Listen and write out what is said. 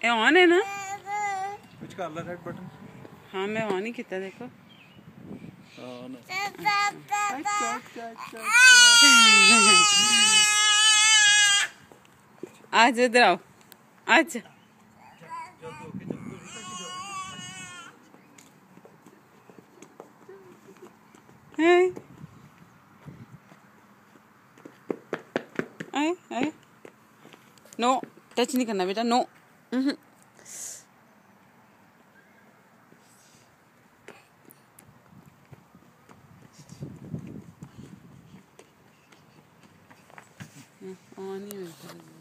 ये ऑन है ना? कुछ कर ला रेड बटन। हाँ मैं ऑन ही किया देखो। आज इधर आओ, आज आए आए। नो टच नहीं करना बेटा, नो। ऑन ही होता है।